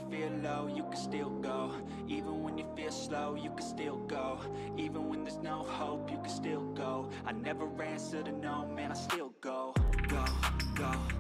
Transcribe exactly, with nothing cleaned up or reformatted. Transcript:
feel low, you can still go. Even when you feel slow, you can still go. Even when there's no hope, you can still go. I never answer to no, man, I still go. Go, go.